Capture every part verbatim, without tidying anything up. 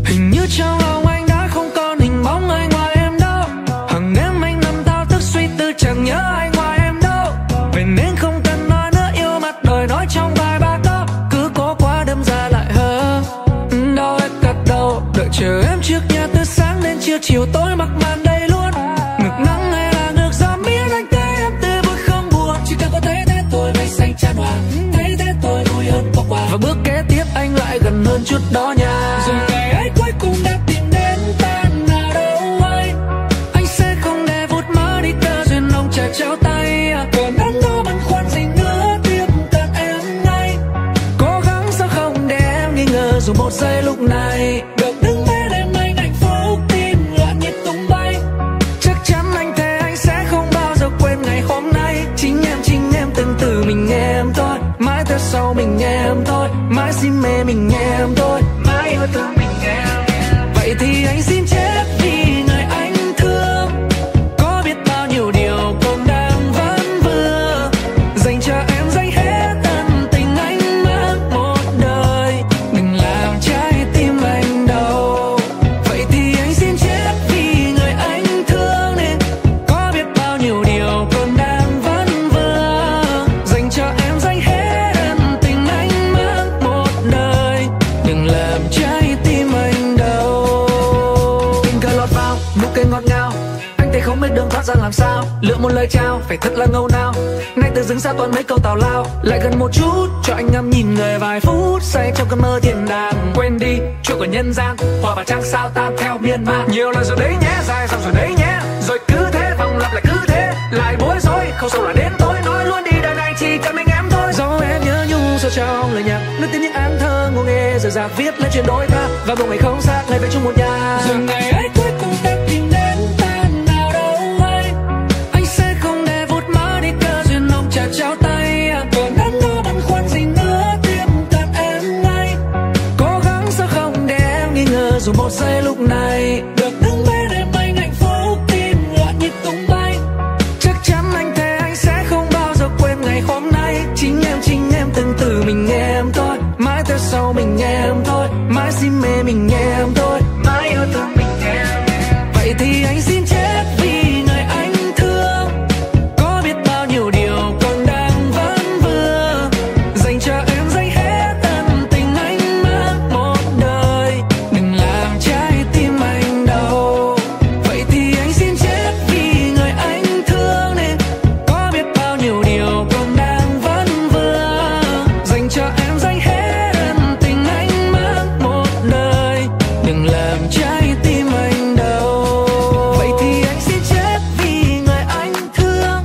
Hình như trong lòng anh đã không còn hình bóng ai ngoài em đâu. Hằng đêm anh nằm thao thức suy tư chẳng nhớ ai ngoài em đâu. Vậy nên không cần nói nữa, yêu mặt đời nói trong vài ba câu. Cứ cố quá đâm ra lại hờ. Đau hết cật đầu, đợi chờ em trước nhà từ sáng đến chiều, chiều tối mặc màn đây luôn. Ngược nắng hay là ngược gió miễn anh thấy em tươi vui không buồn. Chỉ cần có thấy thế thôi mây xanh chan hòa, thấy thế thôi vui hơn bỏ qua. Và bước kế tiếp anh lại gần hơn chút đó nha. Rồi ngày ấy cuối cùng đã tìm đến ta nào đâu hay. Anh sẽ không để vụt mất đi cơ duyên ông trời trao tay. Còn anh đâu băn khoăn gì nữa, tiếp cận em ngay. Cố gắng sao không để em nghi ngờ dù một giây lúc này. Được đứng bên em anh hạnh phúc, tim loạn nhịp tung bay. Chắc chắn anh thề anh sẽ không bao giờ quên ngày hôm nay. Chính em, chính em từng từ mình nghe em thôi. Mãi theo sau mình nghe em thôi. Mãi xin mê mình nghe em thôi. Mãi yêu thương mình nghe em. Vậy thì anh xin chết vì người anh thương. Có biết bao nhiêu điều còn đang vẫn vương. Dành cho em dành hết ân tình anh mất một đời. Đừng làm trái tim anh đau. Vậy thì anh xin chết vì người anh thương nên. Có biết bao nhiêu điều còn đang vẫn vương. Dành cho em dành hết ân tình anh mất một đời. Đừng làm trái tim anh đau. Tình cờ lọt vào nụ cười ngọt ngào, anh thấy không biết đường thoát ra làm sao. Lựa một lời chào phải thật là ngầu nào. Ngay từ dưng xa toàn mấy câu tào lao. Lại gần một chút cho anh ngắm nhìn người vài phút. Say trong cơn mơ thiên đàng. Quên đi chuyện của nhân gian, hòa vào trăng sao tan theo miên man. Nhiều lần rồi đấy nhé, dài dòng rồi đấy nhé. Rồi cứ thế vòng lặp lại cứ thế. Lại bối rối không sâu là đến tối. Nói luôn đi đời này chỉ cần mình em thôi. Dẫu em nhớ nhung sâu trong lời nhạc, nước tiếng những án thơ ngô nghê rời rạc viết lên chuyện đôi ta. Và một ngày không xa ngày về chung một nhà. Rồi ngày ấy cuối cùng đã tìm đến ta nào đâu hay. Anh sẽ không để vụt mất đi cơ duyên ông trời trao tay. Còn anh đâu băn khoăn gì nữa, tiếp cận em ngay. Cố gắng sao không để em nghi ngờ dù một giây lúc này. Được đứng bên em anh hạnh phúc, tim loạn nhịp tung bay. Chắc chắn anh thề anh sẽ không bao giờ quên ngày hôm nay. Chính em, chính em từng từ mình nghe em thôi. Mãi theo sau mình nghe em thôi. Mãi xin mê mình nghe em thôi. Mãi yêu thương mình nghe em. Vậy thì anh xin chết vì người anh thương. Có biết bao nhiêu điều còn đang vẫn vương. Dành cho em dành hết ân tình anh mất một đời. Đừng làm trái tim anh đau. Vậy thì anh xin chết vì người anh thương nên. Có biết bao nhiêu điều còn đang vẫn vương. Dành cho em dành hết ân tình anh mất một đời. Đừng làm trái tim anh đau. Vậy thì anh xin chết vì người anh thương.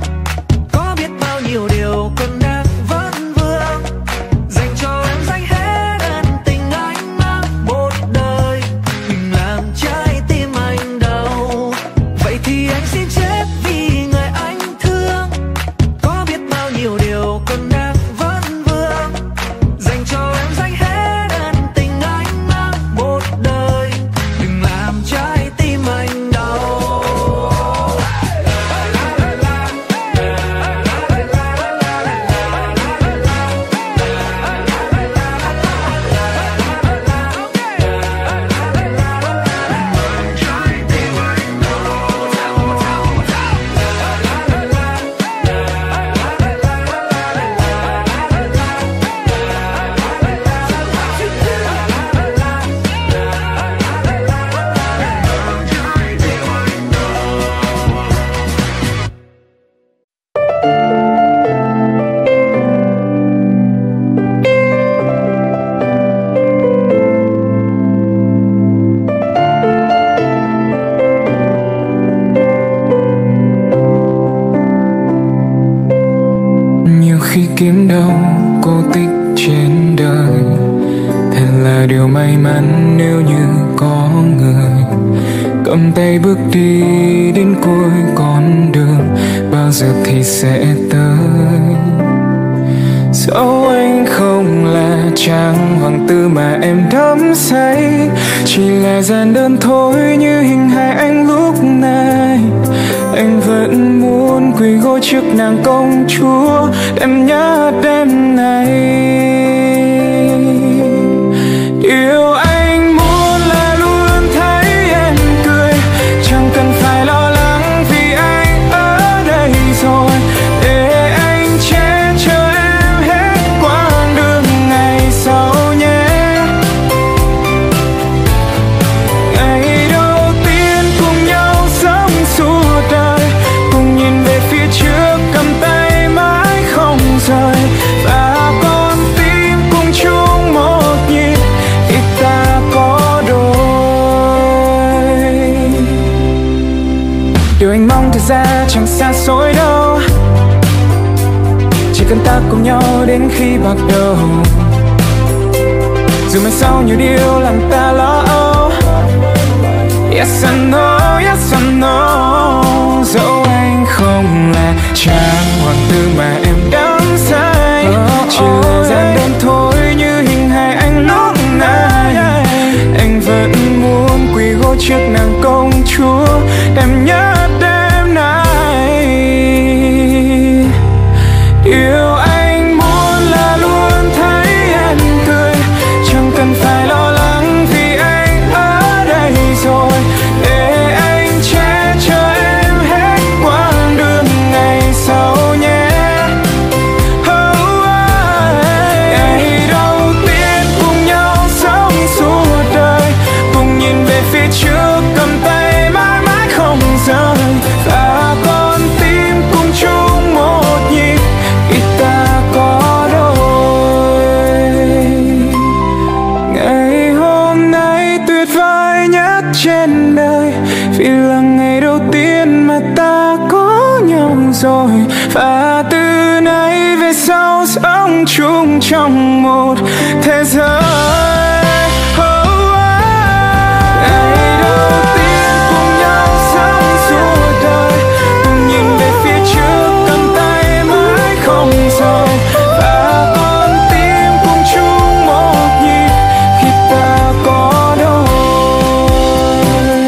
Có biết bao nhiêu điều còn đang vẫn vương. Dành cho em dành hết ân tình anh mất một đời. Đừng làm trái tim anh đau. Vậy thì anh xin chết vì người anh thương. Có biết bao nhiêu điều còn đang vẫn vương. Dành cho em dành hết ân tình anh mất một đời. Đừng làm trái tim anh đau. Nhiều khi kiếm đâu cô tích trên đời, thật là điều may mắn nếu như có người cầm tay bước đi đến cuối con đường. Bao giờ thì sẽ tới. Dẫu anh không là chàng hoàng tử mà em đắm say, chỉ là giản đơn thôi như hình hài anh lúc này. Anh vẫn muốn quỳ gối trước nàng công chúa, em nhớ đêm này. Điều anh muốn là luôn anh mong thật ra chẳng xa xôi đâu, chỉ cần ta cùng nhau đến khi bạc đầu. Dù mai sau nhiều điều làm ta lo âu. Yes I know, yes I know. Dẫu anh không là chàng hoàng tử mà em đắm say, chỉ là gian đêm thôi như hình hài anh lúc này. Anh vẫn muốn quỳ gối trước nàng công chúa đẹp nhất đêm nay. Điều anh muốn là luôn thấy em cười, chẳng cần phải lo lắng vì anh ở đây rồi, để anh che chở em hết quãng đường ngày sau nhé. Oh, ngày đầu tiên cùng nhau sống suốt đời, cùng nhìn về phía trước cầm tay mãi mãi không rời, và con tim cùng chung một nhịp khi ta có đôi. Ngày hôm nay tuyệt vời nhất trên đời, vì là ngày đầu tiên mà ta có nhau rồi, và từ nay về sau sống chung trong một thế giới. Oh, ngày đầu tiên cùng nhau sống suốt đời, cùng nhìn về phía trước cầm tay mãi không rời, và con tim cùng chung một nhịp khi ta có đôi.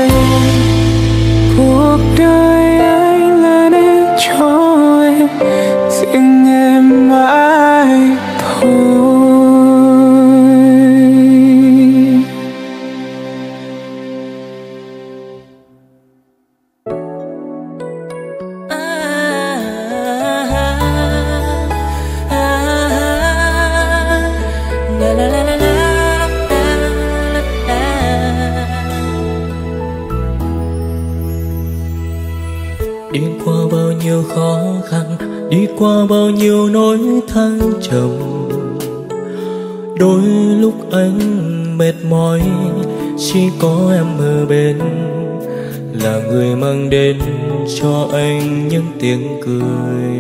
Cuộc đời anh là để cho em, riêng em mãi thôi. Đi qua bao nhiêu khó khăn, đi qua bao nhiêu nỗi thăng trầm, đôi lúc anh mệt mỏi, chỉ có em ở bên, là người mang đến cho anh những tiếng cười.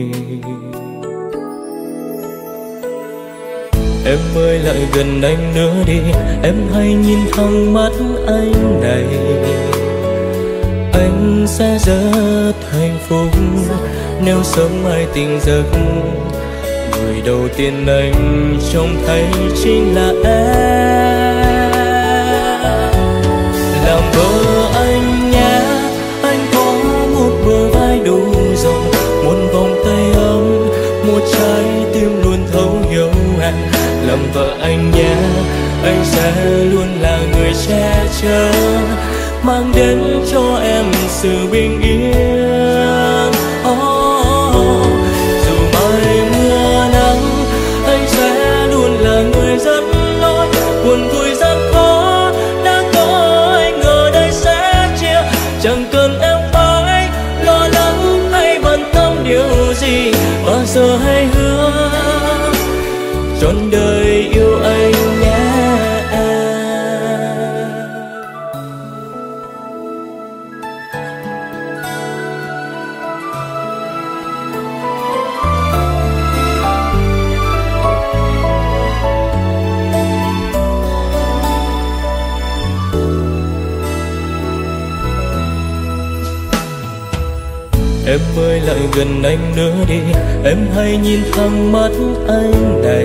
Em ơi lại gần anh nữa đi, em hãy nhìn thẳng mắt anh này. Anh sẽ rất hạnh phúc nếu sớm mai tỉnh giấc, người đầu tiên anh trông thấy chính là em. Làm vợ anh nhé, anh có một bờ vai đủ rộng, một vòng tay ấm, một trái tim luôn thấu hiểu em. Làm vợ anh nhé, anh sẽ luôn là người che chở, mang đến cho em sự bình yên. Oh, dù mai mưa nắng, anh sẽ luôn là người dẫn lối. Buồn vui gian khó đã có anh ở đây sẽ chia, chẳng cần em phải lo lắng hay bận tâm điều gì, bao giờ hãy hứa trọn đời yêu anh nhé. Em ơi lại gần anh nữa đi, em hãy nhìn thẳng mắt anh này.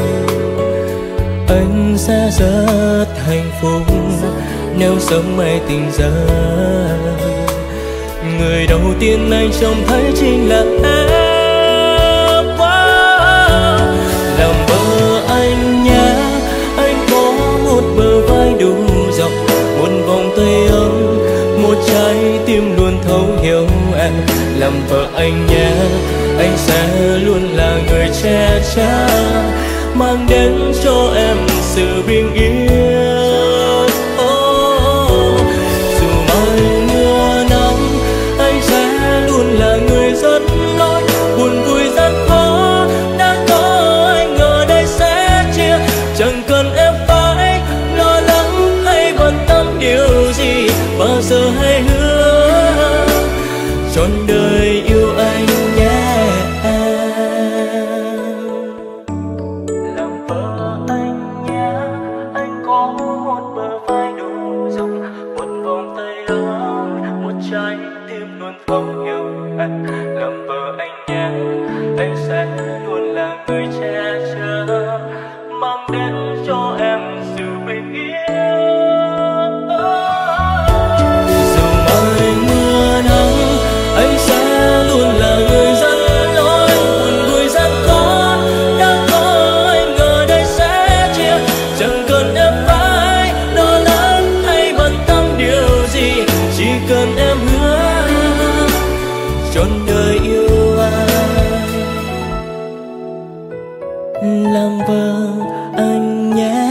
Anh sẽ rất hạnh phúc nếu sớm mai tỉnh giấc, người đầu tiên anh trông thấy chính là em. Wow. Làm vợ anh nhé, anh có một bờ vai đủ rộng, một vòng tay ấm, một trái tim luôn thấu hiểu em. Làm vợ anh nhé, anh sẽ luôn là người che chở, mang đến cho em sự bình yên. Oh, dù mai mưa nắng, anh sẽ luôn là người dẫn lối. Buồn vui gian khó đã có anh ở đây sẽ chia, chẳng cần em phải lo lắng hay bận tâm điều gì, bao giờ hãy hứa một bờ vai đủ rộng, một vòng tay ấm, một trái tim luôn thấu hiểu anh. Làm vợ anh nhé, anh sẽ luôn là người che chở, mang đến cho em sự bình yên. Dù mai mưa nắng, anh sẽ luôn là người dẫn lối. Buồn vui gian khó, đã có anh ở đây sẽ chia. Chẳng cần em phải lo lắng hay bận tâm điều gì, chỉ cần em hứa trọn đời yêu anh. Làm vợ anh nhé.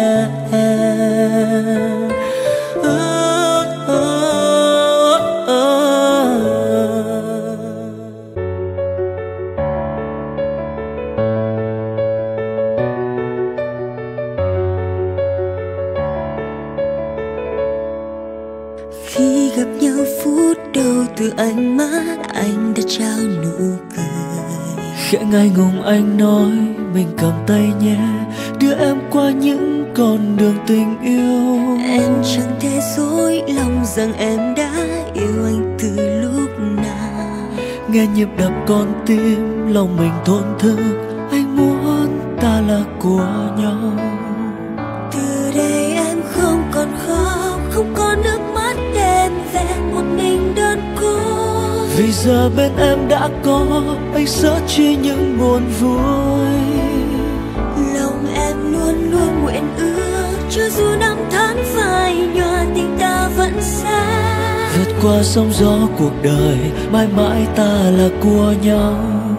Khi gặp nhau phút đầu từ ánh mắt anh đã trao nụ cười. Khẽ ngại ngùng anh nói mình cầm tay nhé, đưa em qua những con đường tình yêu. Em chẳng thể dối lòng rằng em đã yêu anh từ lúc nào. Nghe nhịp đập con tim lòng mình thổn thức, anh muốn ta là của nhau. Từ đây em không còn khóc, không có nước mắt đen vẹn một mình đơn cô. Vì giờ bên em đã có anh sớt chia những buồn vui. Lòng em luôn luôn nguyện ước, cho dù năm tháng phai nhòa tình ta vẫn sẽ vượt qua sóng gió cuộc đời, mãi mãi ta là của nhau.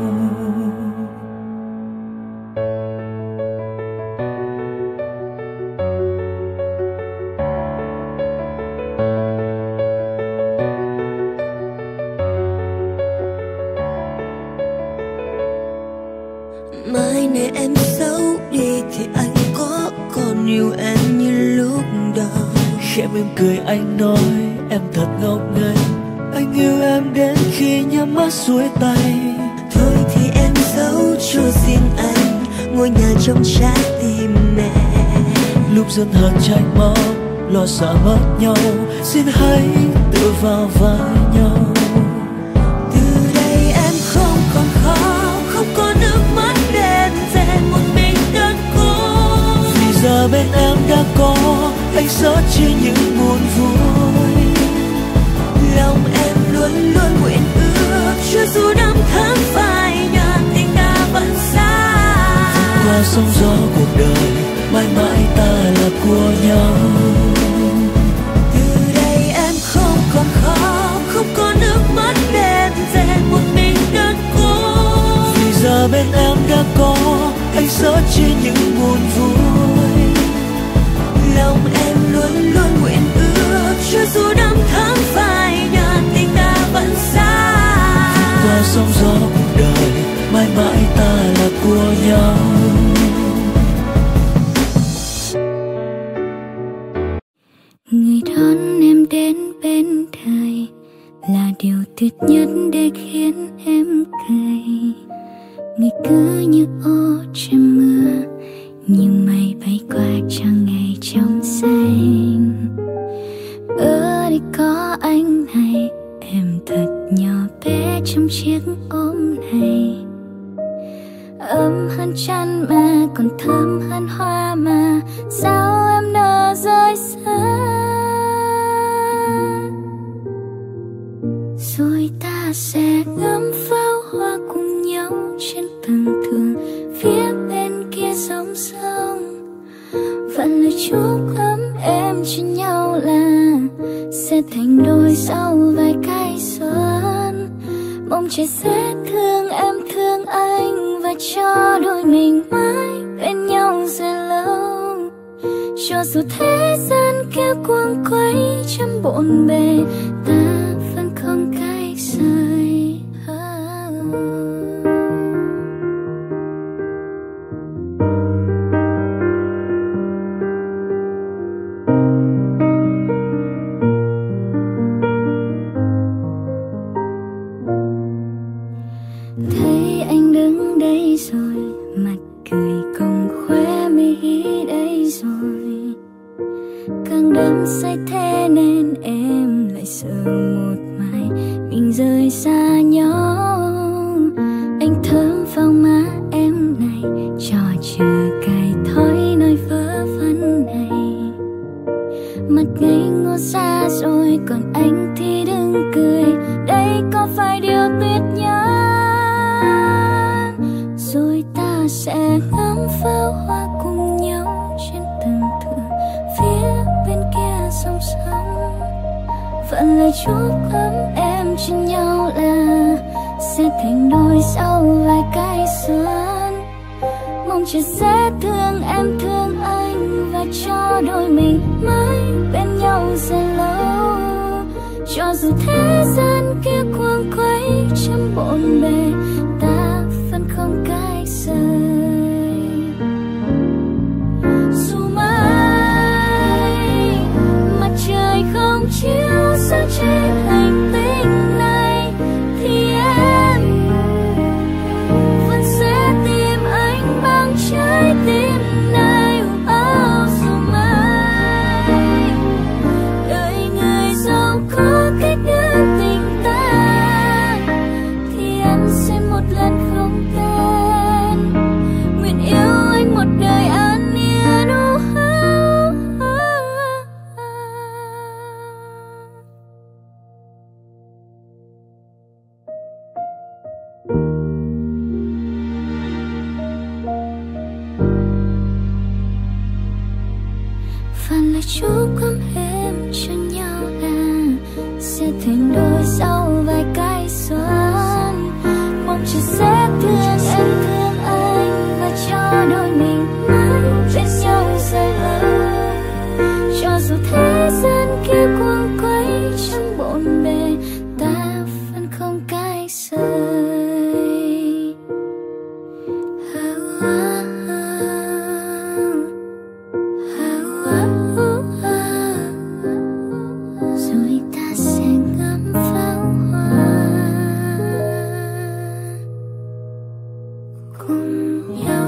mai này em xấu đi thì anh có còn yêu em như lúc đầu. Khẽ mỉm cười anh nói em thật ngốc nghếch, anh yêu em đến khi nhắm mắt xuôi tay. Thôi thì em giấu cho riêng anh ngôi nhà trong trái tim mẹ. Lúc dần hờn trách móc lo sợ mất nhau, xin hãy tự vào vai nhau. Từ đây em không còn khóc, không có nước mắt đen vẹn một mình đơn cô. Vì giờ bên em đã có anh sớt chia những buồn vui. Lòng em luôn luôn nguyện ước, cho dù năm tháng phai nhòa tình ta vẫn xa. Qua sóng gió cuộc đời, mãi mãi ta là của nhau. Từ đây em không còn khóc, không có nước mắt đen vẹn một mình đơn cô. Vì giờ bên em đã có anh sớt chia những buồn vui. Lòng em luôn luôn nguyện ước, cho dù năm tháng phai nhòa tình ta vẫn xa. Qua sóng gió cuộc đời, mãi mãi ta là của nhau. Người đón em đến bên đời là điều tuyệt nhất để khiến em cười. Người cứ như ô trên mưa, như mây bay qua cho ngày trong xanh. Ở đây có anh này, em thật nhỏ bé trong chiếc ôm này. Ấm hơn chăn mà còn thơm hơn hoa mà, sao em nỡ rơi xa. Rồi ta sẽ ngắm pháo hoa cùng nhau trên tầng thượng phía bên kia sông sông. Vẫn lời chúc ấm em cho nhau là sẽ thành đôi sau vài cái xuân. Mong trời sẽ thương em thương anh, và cho đôi mình mãi bên nhau dài lâu. Cho dù thế gian kéo cuồng quay trăm bộn bề, ta vẫn không cách rời. Thấy anh đứng đây rồi, mặt cười cùng khóe mi đây rồi. càng đêm say thế nên em lại sợ một mai mình rời xa nhau. Anh thơm vào má em này, trò chờ cài thói nói vớ vẩn này. Mặt ngây ngô xa rồi còn anh thì đừng cười, đây có phải điều tuyệt nhất. Rồi ta sẽ ngắm pháo hoa cùng nhau trên tầng thượng phía bên kia sông sông. Vẫn lời chúc ấm em trên nhau là sẽ thành đôi sau vài cái xuân. Mong trời sẽ thương em thương anh và cho đôi mình mãi bên nhau dài lâu. Cho dù thế gian kia cuồng quay trăm bộn bề, ta vẫn không cãi rời. Dù mãi mặt trời không chiếu sáng trên hành tinh này, thì em vẫn sẽ tìm anh bằng trái tim này. Oh, dù mãi đời người giàu có cách ngăn tình ta, thì em sẽ một lần không tên nguyện yêu anh một đời an yên. Và lời chúc ấm em cho nhau là sẽ thành đôi sau vài cái xuân. Mong trời sẽ thương em thương anh và cho đôi mình mãi bên nhau dài lâu. Cho dù thế gian kia cuồng quay trong bộn bề, ta vẫn không cãi rời. Rồi ta sẽ ngắm pháo hoa cùng nhau.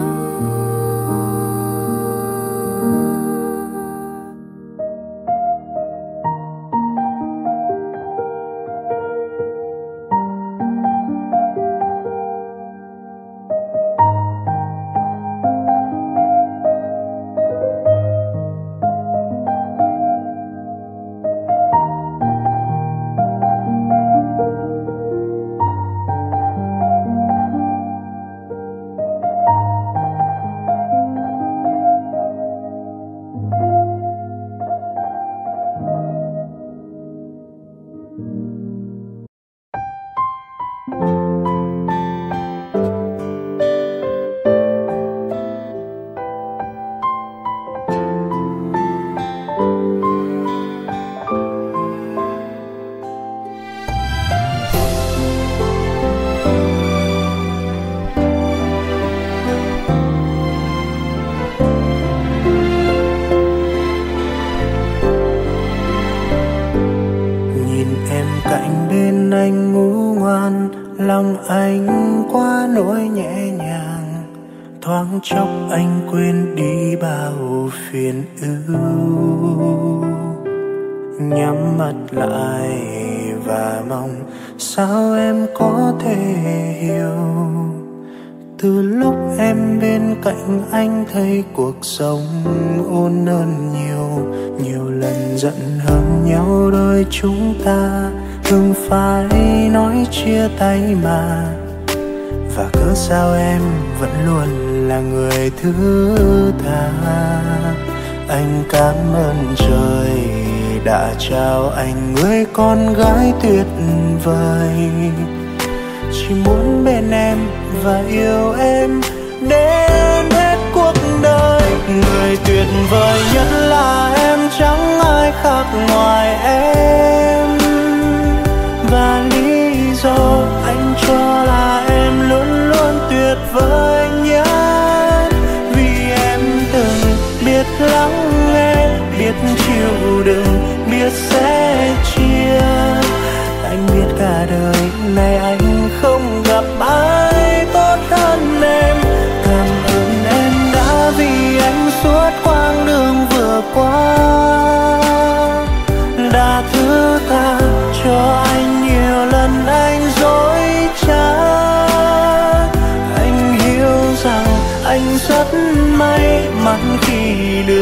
Anh ngủ ngoan, lòng anh quá nỗi nhẹ nhàng. Thoáng chốc anh quên đi bao phiền ưu. Nhắm mắt lại và mong sao em có thể hiểu. Từ lúc em bên cạnh anh thấy cuộc sống ôn hơn nhiều. Nhiều lần giận hơn nhau đôi chúng ta thường phải nói chia tay mà. Và cớ sao em vẫn luôn là người thứ tha. Anh cảm ơn trời đã trao anh người con gái tuyệt vời. Chỉ muốn bên em và yêu em đến hết cuộc đời. Người tuyệt vời nhất là em, chẳng ai khác ngoài em. Và lý do anh cho là em luôn luôn tuyệt vời nhất. Vì em từng biết lắng nghe, biết chịu đựng, biết sẻ chia. Anh biết cả đời này anh không gặp ai tốt hơn em. Cảm ơn em đã vì anh suốt quãng đường vừa qua.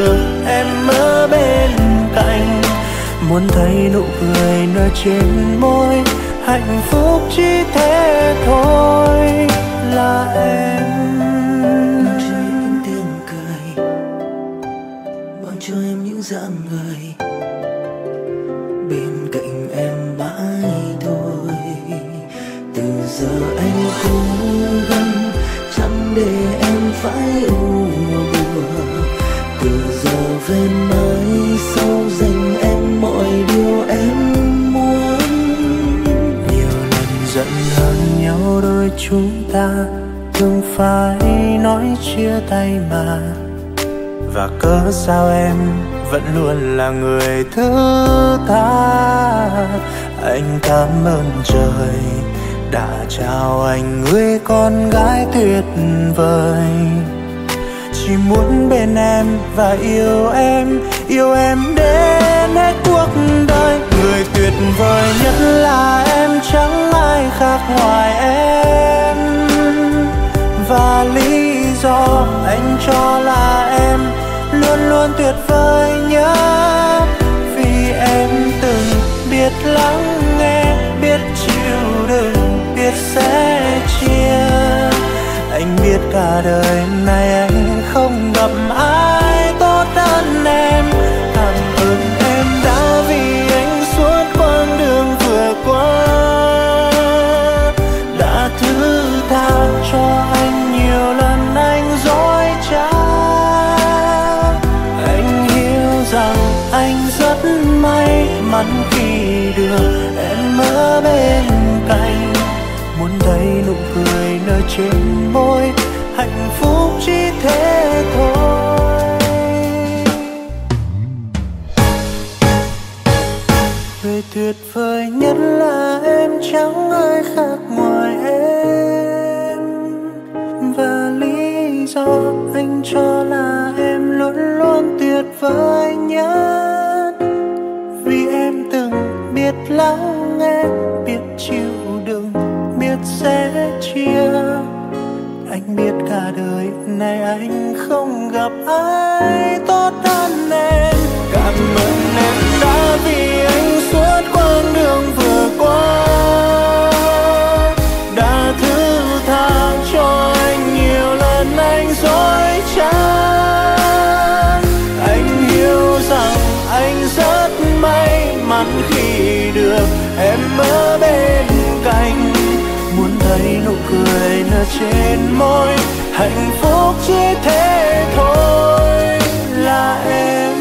được em ở bên cạnh. Muốn thấy nụ cười nở trên môi, hạnh phúc chỉ thế thôi là em. Mang cho em những tiếng cười, mang cho em những dáng người, bên cạnh em mãi thôi. Từ giờ anh cố gắng chẳng để em phải u buồn. Từ giờ về mai sau dành em mọi điều em muốn. Nhiều lần giận hờn nhau đôi chúng ta thường phải nói chia tay mà. Và cớ sao em vẫn luôn là người thứ tha. Anh cảm ơn trời đã trao anh người con gái tuyệt vời. Chỉ muốn bên em và yêu em, yêu em đến hết cuộc đời. Người tuyệt vời nhất là em, chẳng ai khác ngoài em. Và lý do anh cho là em luôn luôn tuyệt vời nhất. Vì em từng biết lắng nghe, biết chịu đựng, biết sẻ chia. Anh biết cả đời này anh không gặp ai tốt hơn em. Cảm ơn em đã vì anh suốt quãng đường vừa qua, đã thứ tha cho anh nhiều lần anh dối trá. Anh hiểu rằng anh rất may mắn khi được em ở bên cạnh. Muốn thấy nụ cười nở trên môi, hạnh phúc chỉ thế thôi. Người tuyệt vời nhất là em, chẳng ai khác ngoài em. Và lý do anh cho là em luôn luôn tuyệt vời nhất. Vì em từng biết lắng nghe, biết chịu đựng, biết sẻ chia. Anh biết cả đời này anh không gặp ai tốt hơn em. Cảm ơn em đã vì anh suốt quãng đường vừa qua, đã thứ tha cho anh nhiều lần anh dối trá. Anh hiểu rằng anh rất may mắn khi được em ở bên cạnh. Muốn thấy nụ cười nở trên môi, hạnh phúc chỉ thế thôi là em.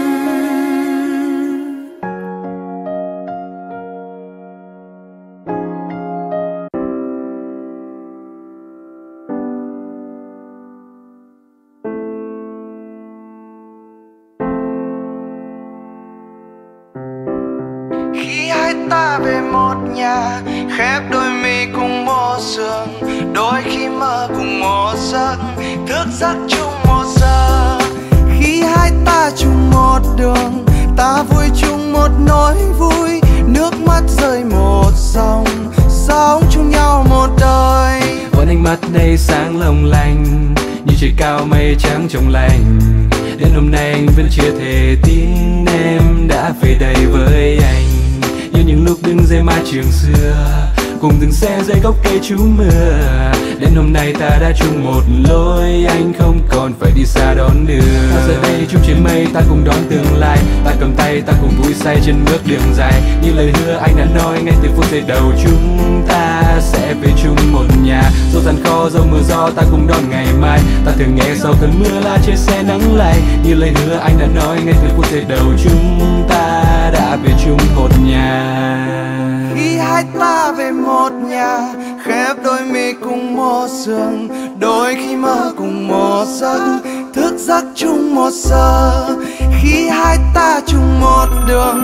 Khi hai ta về một nhà, khép đôi mi cùng một giường, đôi khi mơ cùng một giấc, thức giấc chung một giờ. Khi hai ta chung một đường, ta vui chung một nỗi vui, nước mắt rơi một dòng, sống chung nhau một đời. Vẫn ánh mắt đây sáng long lanh, như trời cao mây trắng trong lành. Đến hôm nay anh vẫn chưa thể tin em đã về đây với anh. Như những lúc đứng dưới mái trường xưa, cùng từng xe dưới gốc cây trú mưa. Đến hôm nay ta đã chung một lối, anh không còn phải đi xa đón đường. Ta giờ đây chung trên mây, ta cùng đón tương lai. Ta cầm tay, ta cùng vui say trên bước đường dài. Như lời hứa anh đã nói ngay từ phút giây đầu, chúng ta sẽ về chung một nhà. Dẫu gian khó, dẫu mưa gió, ta cùng đón ngày mai. Ta thường nghe sau cơn mưa là trên xe nắng lại. Như lời hứa anh đã nói ngay từ phút giây đầu, chúng ta đã về chung một nhà. Khi hai ta về một nhà, khép đôi mi cùng một giường, đôi khi mơ cùng một giấc, thức giấc chung một giờ. Khi hai ta chung một đường,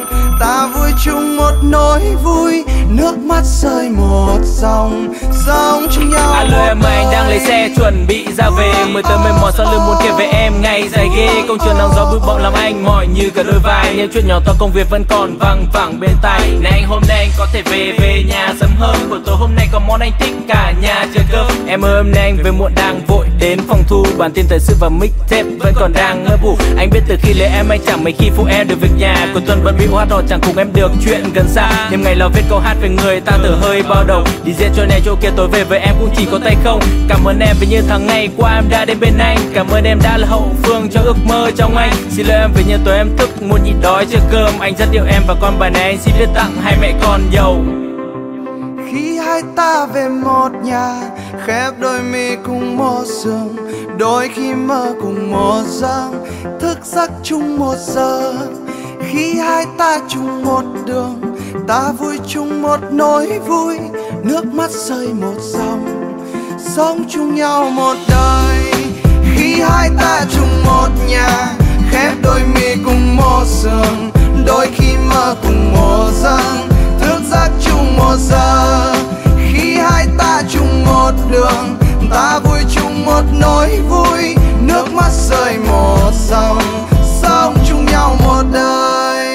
ta vui chung một nỗi vui, nước mắt rơi một dòng, sống chung nhau. Alo em ơi, anh đang lấy xe chuẩn bị ra về, mới tới mệt mỏi sau lưng muốn kể về em ngày dài ghê. Công trường nắng gió bụi bặm làm anh mỏi như cả đôi vai, những chuyện nhỏ to công việc vẫn còn văng vẳng bên tai. Này anh hôm nay anh có thể về về nhà sớm hơn, buổi tối hôm nay có món anh thích cả nhà chờ cơm. Em ơi hôm nay anh về muộn đang vội đến phòng thu, bản tin thời sự và mixtape vẫn còn đang ngơ ngủ. Anh biết từ khi lấy em anh chẳng mấy khi phụ em được việc nhà, cuối tuần bận bịu hát hò chẳng cùng em được chuyện gần xa. Đêm ngày lo viết câu hát về người ta từ hơi bao đầu, đi diễn chỗ này chỗ kia tối về với em cũng chỉ có tay không. Cảm ơn em vì như tháng ngày qua em đã đến bên anh, cảm ơn em đã là hậu phương cho ước mơ trong anh. Xin lỗi em vì như tối em thức muốn nhịn đói chưa cơm, anh rất yêu em và con bài này anh xin viết tặng hai mẹ con giàu. Khi hai ta về một nhà, khép đôi mi cùng một giường, đôi khi mơ cùng một giấc, thức giấc chung một giờ. Khi hai ta chung một đường, ta vui chung một nỗi vui, nước mắt rơi một dòng, sống chung nhau một đời. Khi hai ta chung một nhà, khép đôi mi cùng một giường, đôi khi mơ cùng một giấc, thức giấc chung một giờ. Khi hai ta chung một đường, ta vui chung một nỗi vui, nước mắt rơi một dòng, sống chung nhau một đời.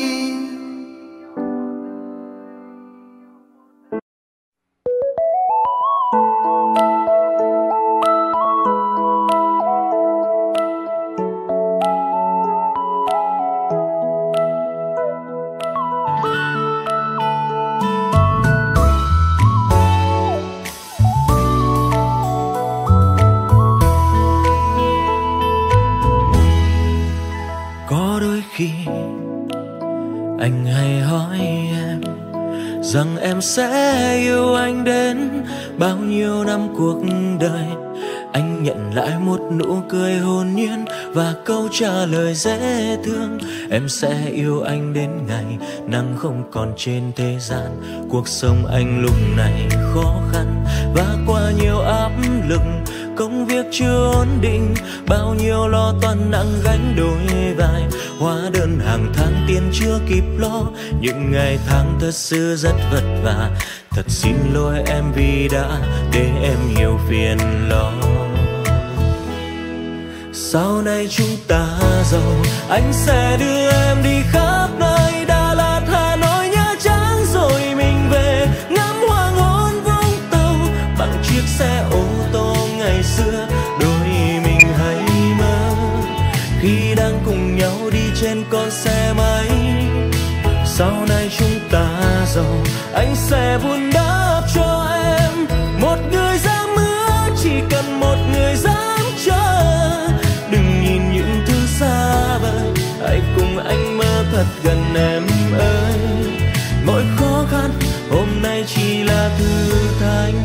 Anh hay hỏi em rằng em sẽ yêu anh đến bao nhiêu năm cuộc đời. Anh nhận lại một nụ cười hồn nhiên và câu trả lời dễ thương. Em sẽ yêu anh đến ngày nắng không còn trên thế gian. Cuộc sống anh lúc này khó khăn và qua nhiều áp lực, công việc chưa ổn định, bao nhiêu lo toan nặng gánh đôi vai. Hóa đơn hàng tháng tiền chưa kịp lo, những ngày tháng thật sự rất vất vả. Thật xin lỗi em vì đã để em nhiều phiền lo. Sau này chúng ta giàu, anh sẽ đưa em đi khắp nơi, Đà Lạt, Hà Nội, Nha Trang, rồi mình về ngắm hoàng hôn Vũng Tàu bằng chiếc xe ô tô ngày xưa đôi mình hay mơ. Khi đang cùng nhau đi trên con xe máy, sau này chúng ta giàu, anh sẽ vun đắp cho em một người dám mưa, chỉ cần một người dám chờ. Đừng nhìn những thứ xa vời, hãy cùng anh mơ thật gần em ơi. Mỗi khó khăn hôm nay chỉ là thử thách.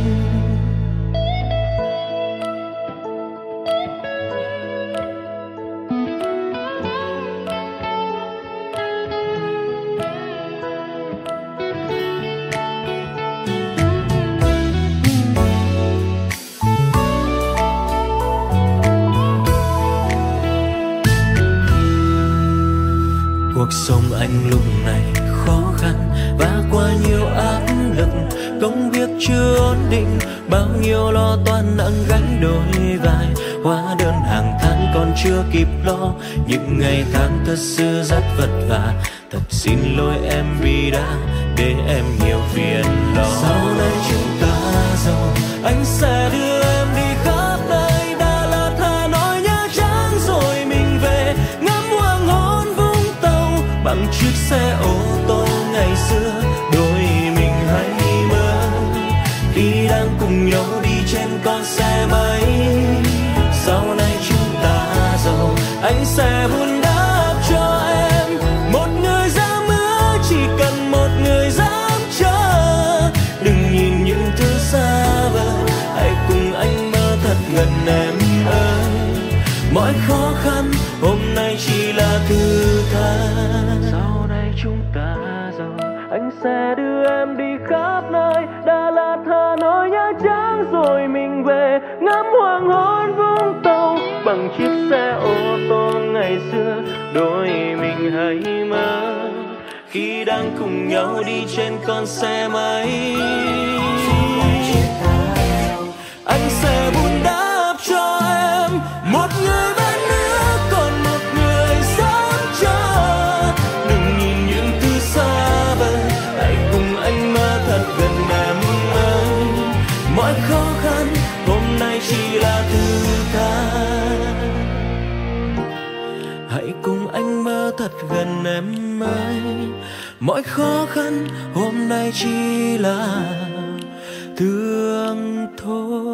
Cuộc sống anh lúc này khó khăn và qua nhiều áp lực, công việc chưa ổn định, bao nhiêu lo toan nặng gánh đôi vai. Hóa đơn hàng tháng còn chưa kịp lo, những ngày tháng thật sự rất vất vả. Thật xin lỗi em vì đã để em nhiều phiền lo. Sau này chúng ta giàu, anh sẽ đưa em đi khắp nơi, Đà Lạt, Hà Nội, Nha Trang, rồi mình về ngắm hoàng hôn Vũng Tàu bằng chiếc xe ô tô ngày xưa đôi mình hay mơ. Khi đang cùng nhau đi trên con xe máy, sau này chúng ta giàu, anh sẽ vun đắp cho em một người dám mưa, chỉ cần một người dám chờ. Đừng nhìn những thứ xa vời, hãy cùng anh mơ thật gần em ơi. Mọi khó khăn hôm nay chỉ là thử thách. Sau này chúng ta giàu, anh sẽ đưa em đi khắp nơi, Đà Lạt, Hà Nội, Nha Trang, rồi mình về ngắm hoàng hôn Vũng Tàu bằng chiếc xe ô tô ngày xưa đôi mình hay mơ. khi đang cùng nhau đi trên con xe máy. Anh sẽ vun đắp cho em một người bạn nữa, còn một người sống cho. Đừng nhìn những thứ xa vời, hãy cùng anh mơ thật gần em ơi. Mọi khó khăn hôm nay chỉ là thử thách, hãy cùng anh mơ thật gần em ơi. Mọi khó khăn hôm nay chỉ là thương thôi.